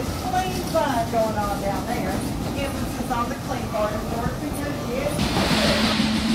always clean fun going on down there. Emphasis on the clean part, of course, because yes.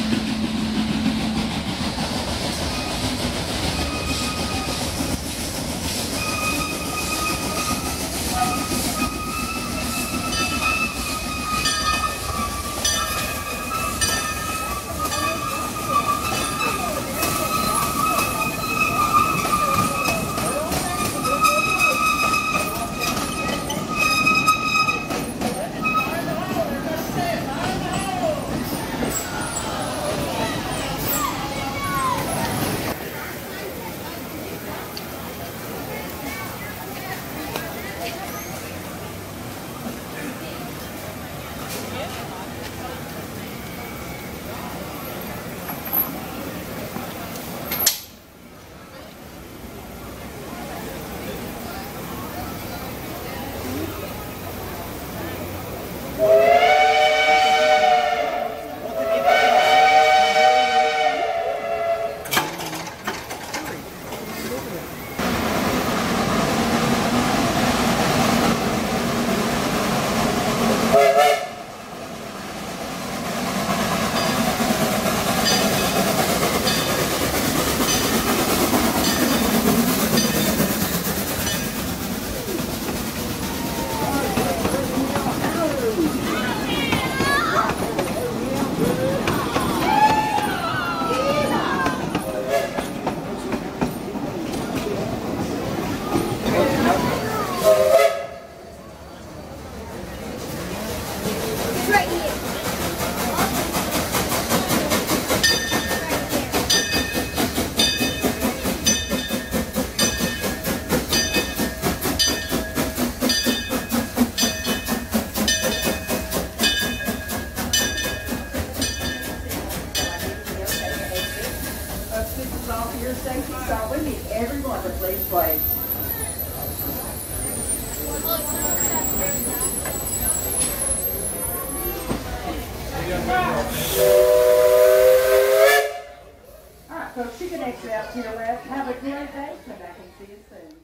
Alright, folks, you can exit out to your left. Have a great day. Come back and see you soon.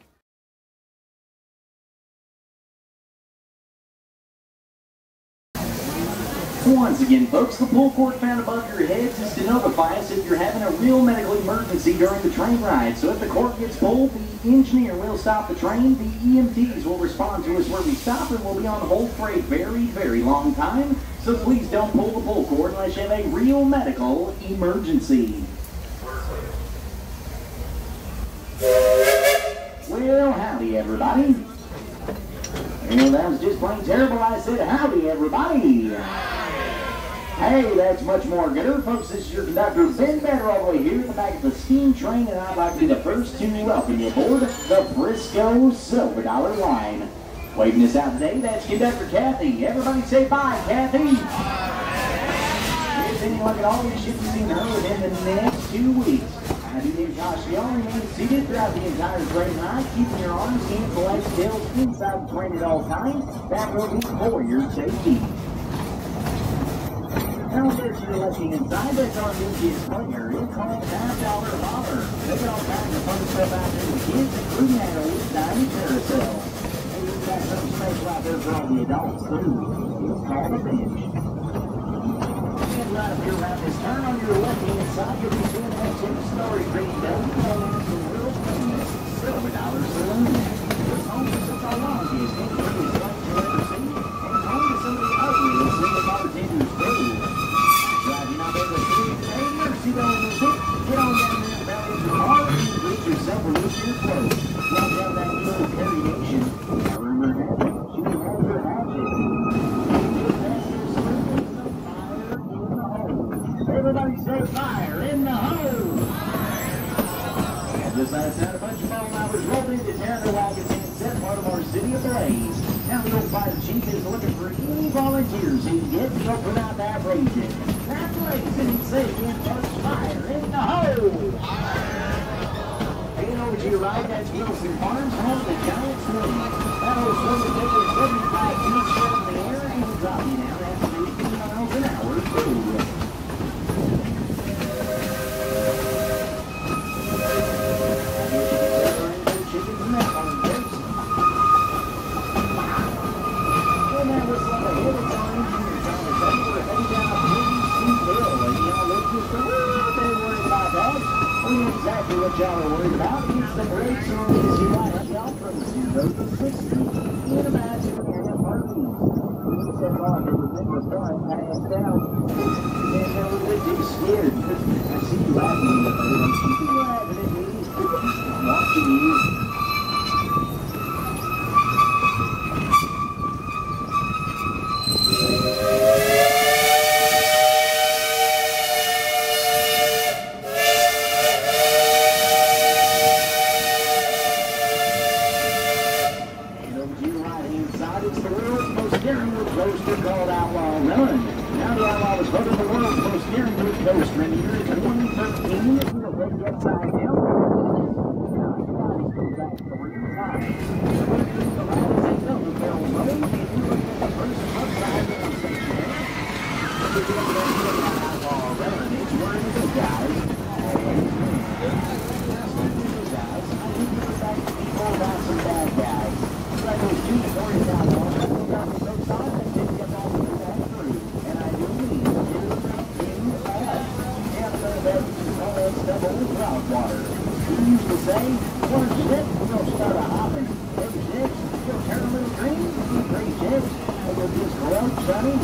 Once again, folks, the pull cord found above your heads is to notify us if you're having a real medical emergency during the train ride. So if the cord gets pulled, the engineer will stop the train, the EMTs will respond to us where we stop, and we'll be on hold for a very, very long time. So please don't pull the pull cord unless you have a real medical emergency. Well, howdy, everybody. Well, that was just plain terrible. I said howdy, everybody. Hey, that's much more gooder. Folks, this is your conductor, Ben Better, all the way here at the back of the steam train, and I'd like to be the first to welcome you aboard the Frisco Silver Dollar Line. Waving us out today, that's Conductor Kathy. Everybody say bye, Kathy. If anyone at all, you should be seeing her within the next 2 weeks. I do need to caution you all remain seated throughout the entire train ride, keeping your arms, hands, legs, tails inside the train at all times. That will be for your safety. Now there to your left inside, that's our new kids play area called $5 Bobber. They got all kinds of fun stuff out there with kids, including that old tiny carousel. And we've got something special out there for all the adults too. It's called a bench. And right up here around this turn on your left-hand side, you'll be seeing that two-story green building known as the world famous Silver Dollar Saloon. It's home to some of the longest and prettiest lights you'll ever see, and home to some of the ugliest single bartenders too. Driving out there to the city today, mercy don't lose it. Get on down there and back into the car and greet yourself or lose your clothes. Walk down that little variation. Now rumor has it, she has her adjective. Everybody say fire in the hole! And just last night, a bunch of ball hours rolled into town their wagons and set Baltimore City ablaze. Now the old fire chief is looking for any volunteers who can get to open out that region. Now blazing and say again, folks, fire in the hole! Heading over to your right, that's Wilson Farms, home of the giant swing. That old swing will take you 75 feet straight in the air and drop you down at 50 miles an hour, too. exactly what y'all are worried about. It's the brakes on these UIs. Y'all from 0 to 60 in imaginary heartbeat. He said, "Oh, it was in the front, passed out." And a little bit too scared. I see you laughing at me. I see you laughing at me. I'm watching you. Coaster called Outlaw Run. Now the Outlaw was voted the world's most steering wheel coaster in the year 2013. If you'll take the upside down, now you guys go back 3 times. The last is on the barrel road, and you look at the first upside down section there. If you're going to go to Outlaw Run, it's one of the guys. Always guys. I think you're back to people about some bad guys. Like those 240 Outlaws, I think I'm so sorry. Water. We used to say, one ship, you'll start a hopping. Every ship, you'll turn a little green. 3 ships, and you'll just go out, sonny.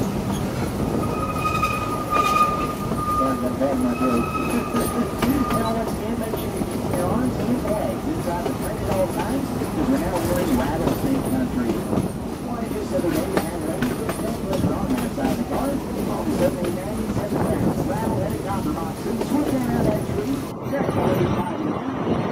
Sorry, I got bad in my throat. Now, once again, make sure you keep your arms and your legs inside the train at all times, because we're now in rattlesnake country. Why, just so the way you have ready to get things wrong outside the car, all of a sudden they now need 7 pounds of rattle-headed copper boxes. Switch down out of that tree. That's all you got to do.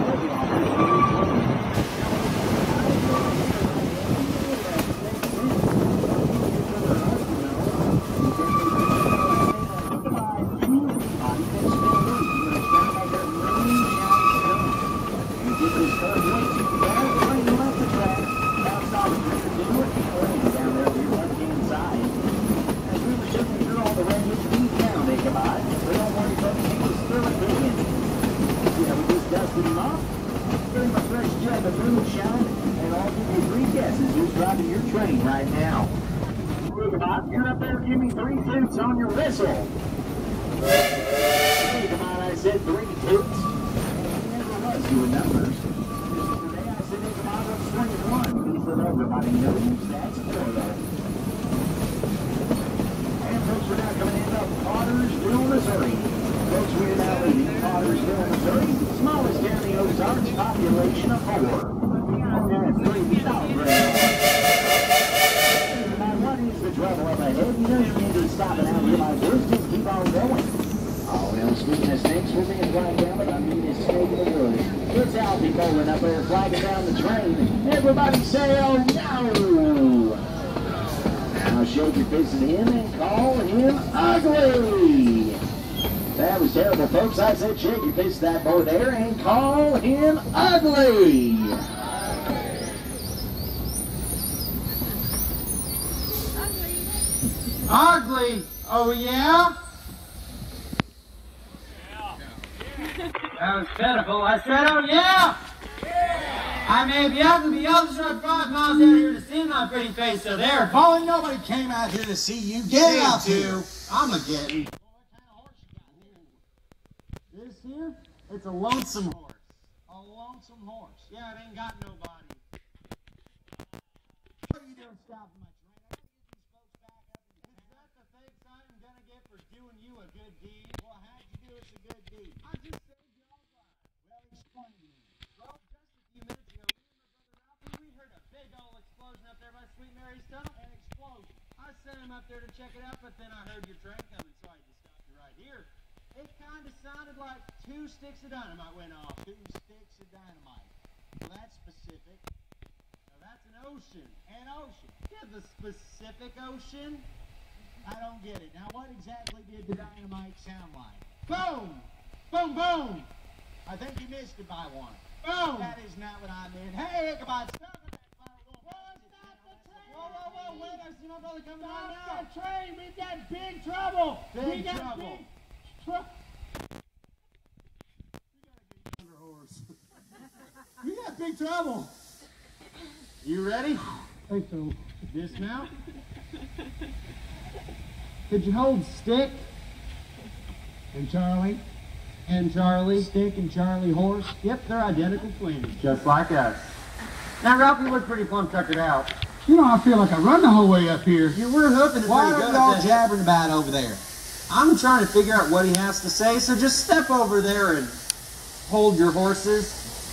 Right now. You're up there, give me 3 toots on your whistle. Hey, come on, I said 3 toots. It never was doing numbers. Today I said, hey, come on, let's swing 1. He said, everybody knows that's 4 though. And folks, we're now coming into Pottersville, Missouri. Folks, we're now leaving Pottersville, Missouri. Smallest town in the Ozarks, population of 4. And 3,000. The trouble up ahead, you know you can't be stopping out here like this, just keep on going. Oh, well, speaking of snakes, we're being flagged down, but I mean this snake in the woods. It's Alfie Bowling up there flagging down the train. Everybody say, oh no! Now shake your fist at him and call him ugly! That was terrible, folks. I said shake your fist at that boy there and call him ugly! Ugly! Oh, yeah? That was pitiful. I said, oh, yeah! I may be ugly, but you just rode 5 miles out here to see my pretty face, so there. Boy, nobody came out here to see you. Get out here. I'm a getting. What kind of horse you got here? This here? It's a lonesome horse. A lonesome horse. Yeah, it ain't got nobody. What are you doing stopping my train? I gotta get these folks back up. Is that the thanks I'm gonna get for doing you a good deed? Well, how'd you do us a good deed? I just saved your life. Well, explain to me. Well, just a few minutes ago, me and my brother Ralphie, we heard a big old explosion up there by Sweet Mary's tunnel. An explosion. I sent him up there to check it out, but then I heard your train coming, so I just stopped you right here. It kind of sounded like 2 sticks of dynamite went off. 2 sticks of dynamite. Well, that's specific. Now, that's an ocean. An ocean. Yeah, the Pacific Ocean? I don't get it. Now, what exactly did the dynamite sound like? Boom! Boom, boom! I think you missed it by 1. Boom! That is not what I meant. Hey, Ichabod, stop it! Stop the train! Whoa, whoa, whoa, wait, I see my brother coming right now. Stop the train! We've got big trouble! Big trouble. We got big trouble. You ready? I think so. Dismount. Could you hold stick? And Charlie? and Charlie. Stick and Charlie horse. Yep, they're identical twins, just like us. Now, Ralph, you look pretty plumb tuckered out. You know, I feel like I run the whole way up here. You were hoofing it What pretty are good. y'all jabbering about over there? I'm trying to figure out what he has to say, so just step over there and hold your horses.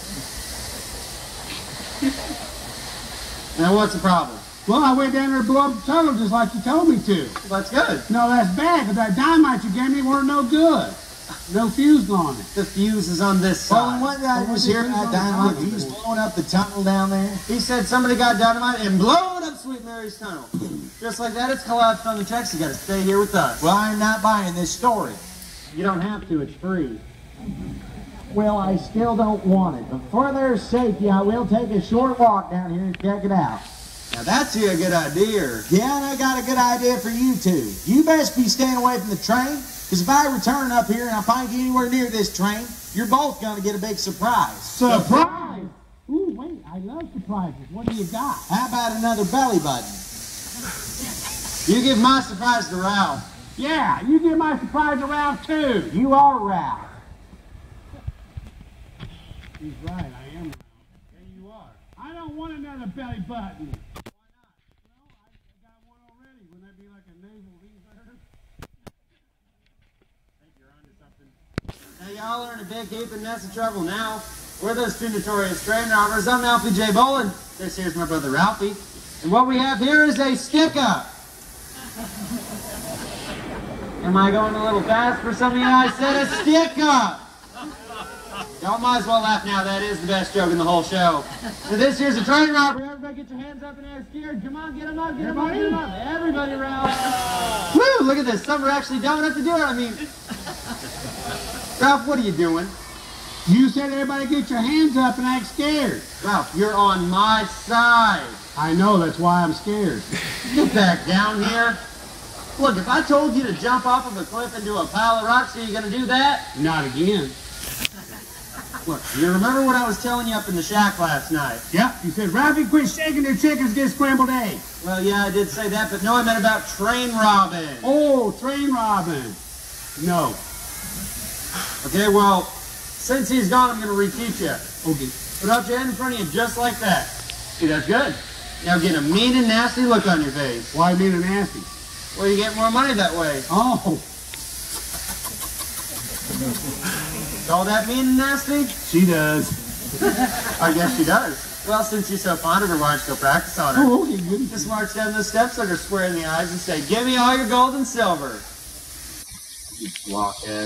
Now, what's the problem? Well, I went down there to blow up the tunnel just like you told me to. Well, that's good. No, that's bad, because that dynamite you gave me weren't no good. No fuse on it. The fuse is on this Well, side. what did I just hear about dynamite? He was blowing up the tunnel down there. He said somebody got dynamite and blowed up Sweet Mary's tunnel. Just like that, it's collapsed on the tracks. You got to stay here with us. Well, I'm not buying this story. You don't have to. It's free. Well, I still don't want it, but for their safety, I will take a short walk down here and check it out. Now, that's a good idea. Yeah, and I got a good idea for you two. You best be staying away from the train, because if I return up here and I find you anywhere near this train, you're both going to get a big surprise. Surprise! Ooh, wait, I love surprises. What do you got? How about another belly button? You give my surprise to Ralph. Yeah, you give my surprise to Ralph too. You are Ralph. He's right, I am. Yeah, you are. I don't want another belly button. Why not? No, I got one already. Wouldn't that be like a naval reserve? I think you're onto something. Now, y'all are in a big heap and mess of trouble now. We're those two notorious train robbers. I'm Alfie J. Bolin. This here's my brother Ralphie. And what we have here is a stick-up. Am I going a little fast for some of you? I said a stick-up. Y'all might as well laugh now. That is the best joke in the whole show. So this here's a train robbery. Everybody get your hands up and act scared. Come on, get them up, get them up, get them up. Everybody Ralph. Woo, look at this. Some are actually dumb enough to do it. I mean, Ralph, what are you doing? You said everybody get your hands up and act scared. Ralph, you're on my side. I know, that's why I'm scared. Get back down here. Look, if I told you to jump off of a cliff into a pile of rocks, are you going to do that? Not again. Look, you remember what I was telling you up in the shack last night? Yep, you said, Ralphie, quit shaking their chickens, get scrambled eggs. Well, yeah, I did say that, but no, I meant about train robbing. Oh, train robbing. No. Okay, well, since he's gone, I'm going to reteach you. Okay. Put out your hand in front of you just like that. See, that's good. Now get a mean and nasty look on your face. Why mean and nasty? Well, you get more money that way. Oh, Call that mean and nasty? she does. I guess she does. Well, since you're so fond of her, why don't you go practice on her? Oh, okay, good. Just march down the steps, look her square in the eyes, and say, "Give me all your gold and silver." You blockhead.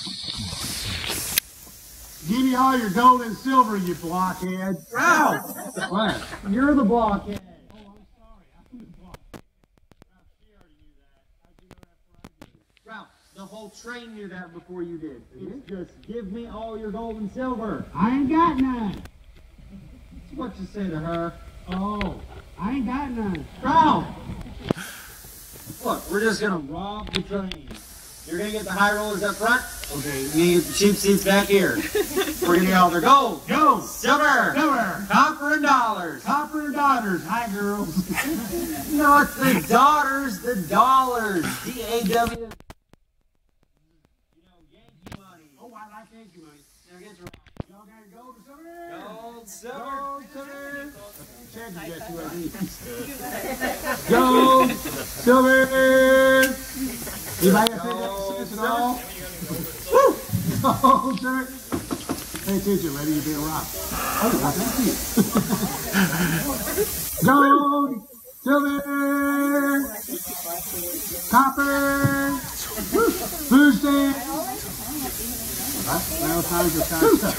Give me all your gold and silver, you blockhead. Ralph! What? You're the blockhead. Oh, I'm sorry. I'm the blockhead. Ralph, she already knew that. How'd you know that before I did? Ralph, the whole train knew that before you did. It's just, give me all your gold and silver. I ain't got none. That's what you say to her. Oh, I ain't got none. Ralph! Look, we're just gonna rob the train. You're gonna get the high rollers up front. Okay, you're gonna get the cheap seats back here. We're gonna get all their gold, Gold, silver, silver, copper, and dollars. copper and daughters. Hi, girls. No, it's the daughters, the dollars. D-A-W. You know, Yankee money. Oh, I like Yankee money. Now get your Y'all got gold or silver? gold, silver, silver. Check you got two of these. Gold, silver. Anybody got $50 at all? Woo! Gold, silver. Pay attention, lady. You're being robbed. Oh, thank you. Gold, silver, copper, food stamp. Well, times are kind of stuff.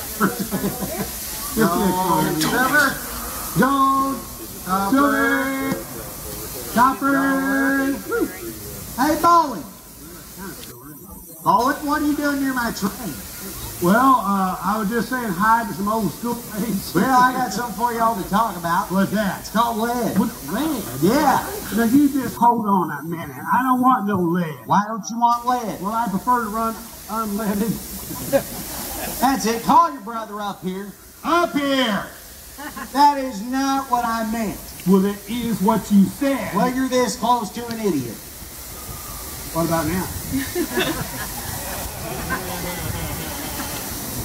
Gold, silver, Gold, silver, copper. Hey, Bolin. Bolin, what are you doing near my train? Well, I was just saying hi to some old school mates. Well, I got something for y'all to talk about. What's that? It's called lead. What, lead? Yeah. Now, you just hold on a minute. I don't want no lead. Why don't you want lead? Well, I prefer to run unleaded. That's it. Call your brother up here. Up here! That is not what I meant. Well, it is what you said. Well, you're this close to an idiot. What about now?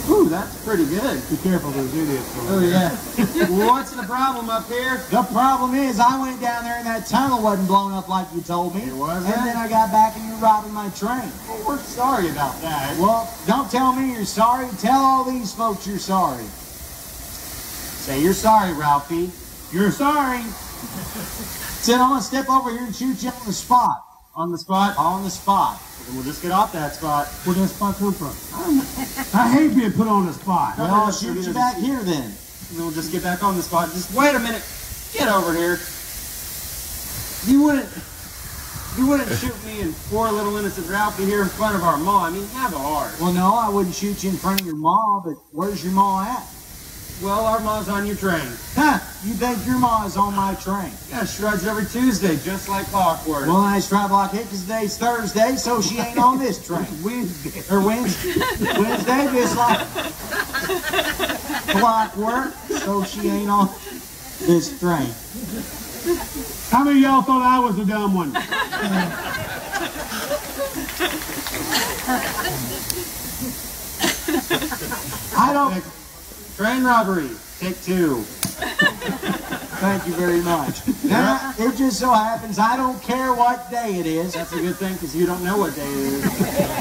Ooh, that's pretty good. Be careful, those idiots. Oh, yeah. Well, what's the problem up here? The problem is I went down there and that tunnel wasn't blown up like you told me. It wasn't? And then I got back and you're robbing my train. Well, we're sorry about that. Well, don't tell me you're sorry. Tell all these folks you're sorry. Say you're sorry, Ralphie. You're sorry. Then I'm going to step over here and shoot you on the spot. On the spot? On the spot. Then we'll just get off that spot. Where'd that spot come from? I hate being put on the spot. Well, I'll shoot you back here then. And then we'll just get back on the spot. Just wait a minute. Get over here. You wouldn't shoot me and poor little innocent Ralphie here in front of our ma. I mean, have a heart. Well, no, I wouldn't shoot you in front of your ma, but where's your ma at? Well, our ma's on your train. Huh, you think your ma is on my train? Yeah, she rides every Tuesday, just like clockwork. Well, I drive like it because today's Thursday, so she ain't on this train. Wednesday. Or Wednesday, just like clockwork, so she ain't on this train. How many of y'all thought I was the dumb one? I don't... Train robbery, take 2. Thank you very much. Now, it just so happens I don't care what day it is. That's a good thing, because you don't know what day it is.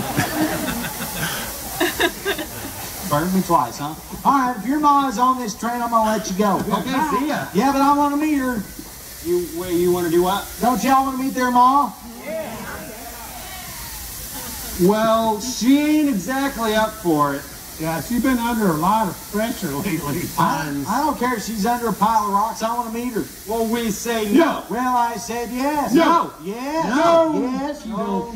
Burned me twice, huh? All right, if your ma is on this train, I'm going to let you go. Okay, see ya. Yeah, but I want to meet her. You want to do what? Don't y'all want to meet their ma? Well, she ain't exactly up for it. Yeah, she's been under a lot of pressure lately. I don't care if she's under a pile of rocks. I want to meet her. Well, we say no. Well, I said yes. No. Yes. No. Yes. No.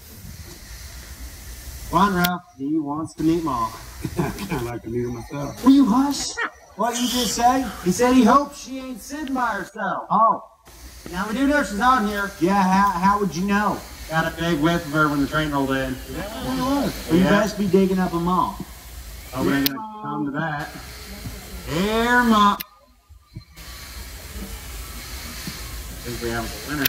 Come on, Ralph. He wants to meet Ma. I kind of like to meet her myself. Will you hush? What did you just say? He said he hopes she ain't sitting by herself. Oh. Now, we do know she's on here. Yeah, how would you know? Got a big whiff of her when the train rolled in. Well, you best be digging up a mom. Oh, we ain't gonna come to that. Here, Ma. I think we have a winner.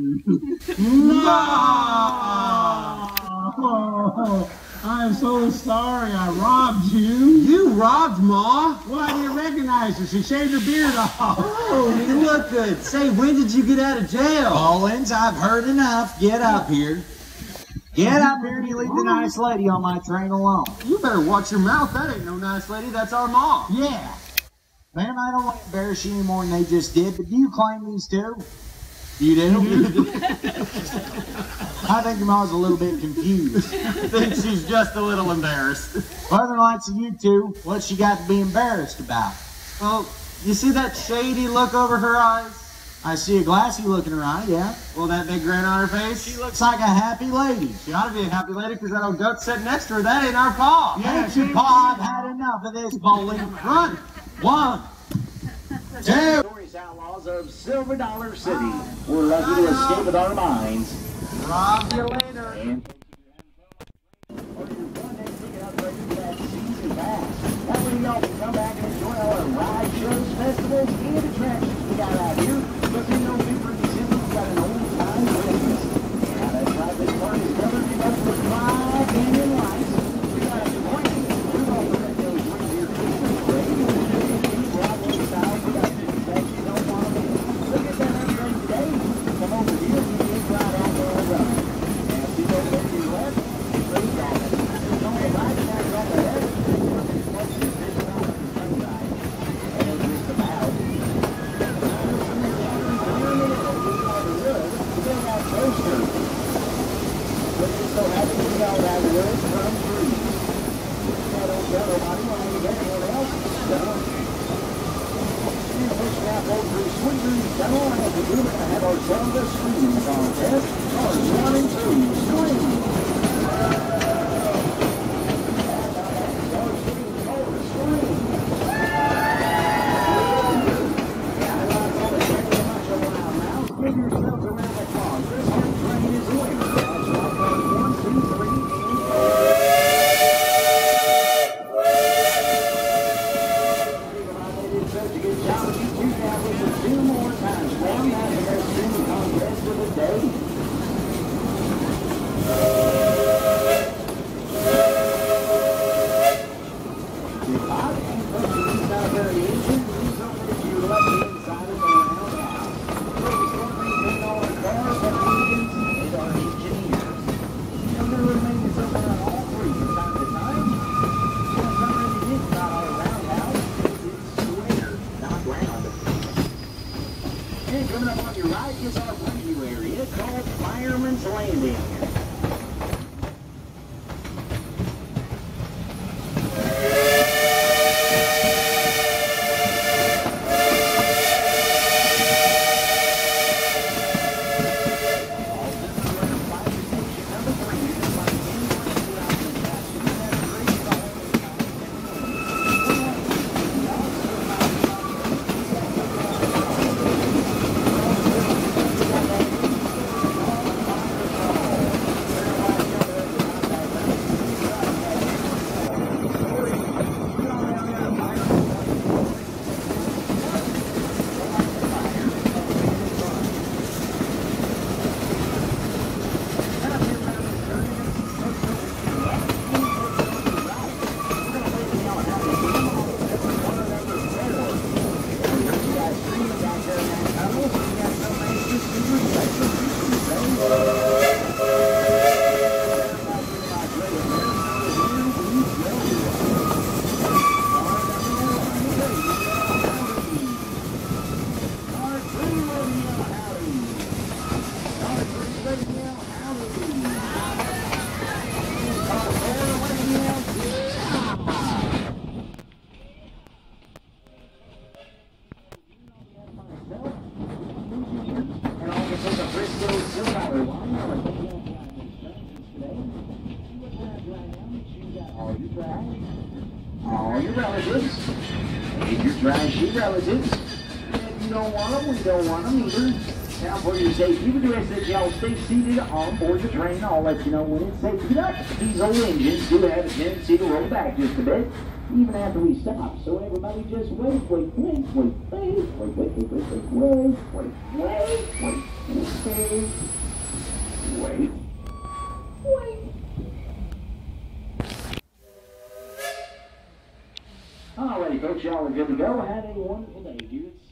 Oh, I'm so sorry I robbed you. You robbed Ma? Well, I didn't recognize her. She shaved her beard off. Oh, you look good. Say, when did you get out of jail? Collins, I've heard enough. Get up here. Get up here and you leave the nice lady on my train alone. You better watch your mouth. That ain't no nice lady. That's our Ma. Yeah. Ma'am, I don't want to embarrass you any more than they just did, but do you claim these too? You do? I think your mom's a little bit confused. I think she's just a little embarrassed. Other likes of you two, what's she got to be embarrassed about? Well, you see that shady look over her eyes? I see a glassy look in her eye, yeah. Well, that big grin on her face? She looks like a happy lady. She ought to be a happy lady because that old goat sitting next to her, that ain't our Pa. Yeah, ain't your Pa? I've had enough of this bowling. Run! 1, 2. Notorious outlaws of Silver Dollar City. We're lucky to escape with our minds. Rob you later. And that way y'all can come back and enjoy our ride shows, festivals, and attractions we got out here. But in November and December, we got an old time Christmas. Now that's right, this party is covered in up with 5 canyon lights. We got a great Rudolph the Red-Nosed Reindeer Christmas parade. Broadway style productions that you don't want to miss. Look at that upgrade today. Come over here and you can ride out there and run. Now, see over there to your left? Straight down. There's only a right back right there. Have ourselves a swinging contest. Cars 1 and 2, swing. Give yourselves a round of applause. This here train is a winner. That's right, 1, 2, 3, good job. You two now with 2 more times. Round out here, swinging contest of the day. And coming up on your right is our preview area called Fireman's Landing. This is the Frisco Silver Dollar Line. All your relatives. If you're trying to shoot relatives, if you don't want them, we don't want them either. Now for your safety, we do ask that y'all stay seated on board the train. I'll let you know when it's safe to get up. These old engines do have a tendency to roll back just a bit, even after we stop. So everybody just wait. Alrighty, folks, y'all are good to go. Have a wonderful day here.